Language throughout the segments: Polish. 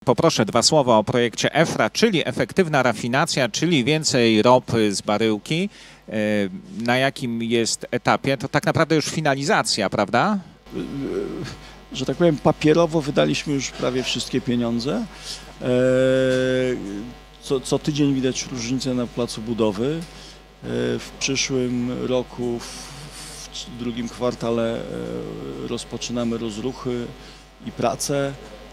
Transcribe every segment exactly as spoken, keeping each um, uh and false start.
poproszę dwa słowa o projekcie EFRA, czyli efektywna rafinacja, czyli więcej ropy z baryłki. Na jakim jest etapie? To tak naprawdę już finalizacja, prawda? Że tak powiem, papierowo wydaliśmy już prawie wszystkie pieniądze. Co, co tydzień widać różnicę na placu budowy. W przyszłym roku, w drugim kwartale rozpoczynamy rozruchy i pracę.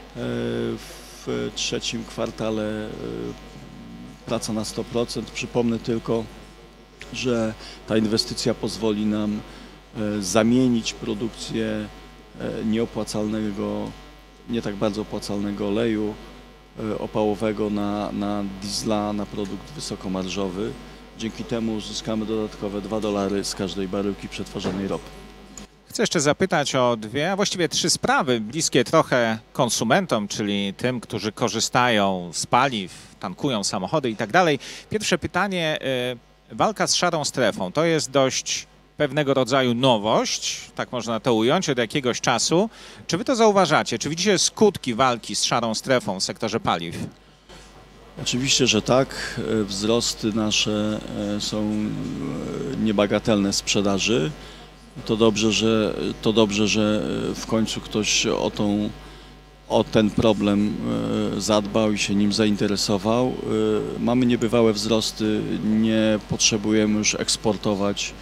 W trzecim kwartale praca na sto procent. Przypomnę tylko, że ta inwestycja pozwoli nam zamienić produkcję nieopłacalnego, nie tak bardzo opłacalnego oleju opałowego na, na diesla, na produkt wysokomarżowy. Dzięki temu uzyskamy dodatkowe dwa dolary z każdej baryłki przetworzonej ropy. Chcę jeszcze zapytać o dwie, a właściwie trzy sprawy, bliskie trochę konsumentom, czyli tym, którzy korzystają z paliw, tankują samochody i tak dalej. Pierwsze pytanie, walka z szarą strefą, to jest dość pewnego rodzaju nowość, tak można to ująć, od jakiegoś czasu. Czy wy to zauważacie? Czy widzicie skutki walki z szarą strefą w sektorze paliw? Oczywiście, że tak. Wzrosty nasze są niebagatelne sprzedaży. To dobrze, że, to dobrze, że w końcu ktoś o, tą, o ten problem zadbał i się nim zainteresował. Mamy niebywałe wzrosty, nie potrzebujemy już eksportować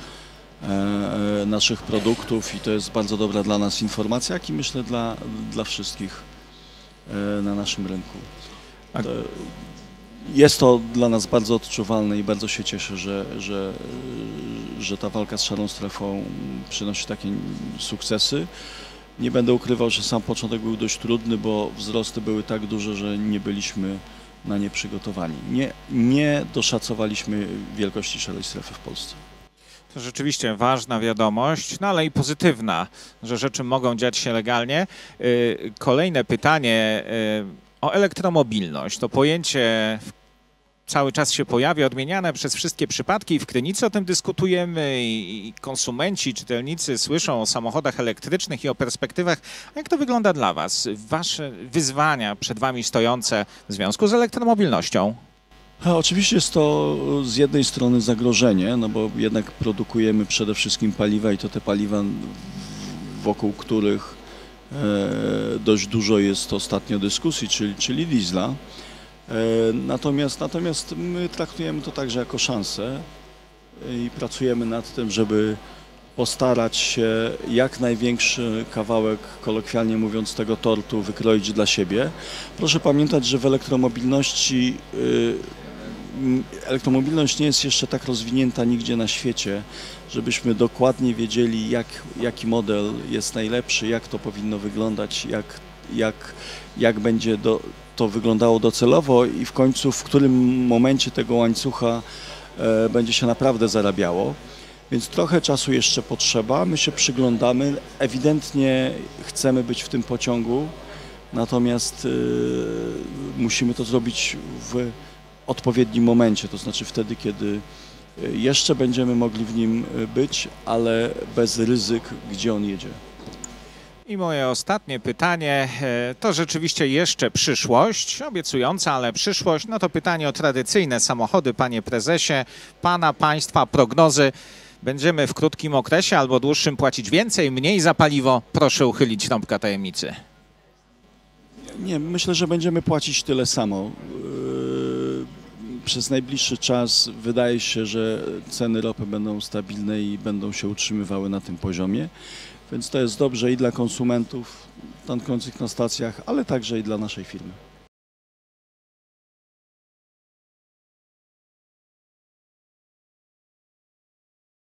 naszych produktów i to jest bardzo dobra dla nas informacja, jak i myślę dla, dla wszystkich na naszym rynku. To jest to dla nas bardzo odczuwalne i bardzo się cieszę, że, że, że ta walka z szarą strefą przynosi takie sukcesy. Nie będę ukrywał, że sam początek był dość trudny, bo wzrosty były tak duże, że nie byliśmy na nie przygotowani. Nie, nie doszacowaliśmy wielkości szarej strefy w Polsce. To rzeczywiście ważna wiadomość, no ale i pozytywna, że rzeczy mogą dziać się legalnie. Kolejne pytanie o elektromobilność. To pojęcie cały czas się pojawia, odmieniane przez wszystkie przypadki i w Krynicy o tym dyskutujemy i konsumenci, czytelnicy słyszą o samochodach elektrycznych i o perspektywach. A jak to wygląda dla Was? Wasze wyzwania przed Wami stojące w związku z elektromobilnością? A oczywiście jest to z jednej strony zagrożenie, no bo jednak produkujemy przede wszystkim paliwa i to te paliwa, wokół których e, dość dużo jest ostatnio dyskusji, czyli, czyli diesla. E, natomiast, natomiast my traktujemy to także jako szansę i pracujemy nad tym, żeby postarać się jak największy kawałek, kolokwialnie mówiąc, tego tortu wykroić dla siebie. Proszę pamiętać, że w elektromobilności y, Elektromobilność nie jest jeszcze tak rozwinięta nigdzie na świecie, żebyśmy dokładnie wiedzieli, jak, jaki model jest najlepszy, jak to powinno wyglądać, jak, jak, jak będzie do, to wyglądało docelowo i w końcu w którym momencie tego łańcucha e, będzie się naprawdę zarabiało. Więc trochę czasu jeszcze potrzeba, my się przyglądamy, ewidentnie chcemy być w tym pociągu, natomiast y, musimy to zrobić w odpowiednim momencie, to znaczy wtedy, kiedy jeszcze będziemy mogli w nim być, ale bez ryzyk, gdzie on jedzie. I moje ostatnie pytanie, to rzeczywiście jeszcze przyszłość, obiecująca, ale przyszłość, no to pytanie o tradycyjne samochody, panie prezesie, pana, państwa, prognozy. Będziemy w krótkim okresie albo dłuższym płacić więcej, mniej za paliwo? Proszę uchylić rąbka tajemnicy. Nie, myślę, że będziemy płacić tyle samo. Przez najbliższy czas wydaje się, że ceny ropy będą stabilne i będą się utrzymywały na tym poziomie, więc to jest dobrze i dla konsumentów tankujących na stacjach, ale także i dla naszej firmy.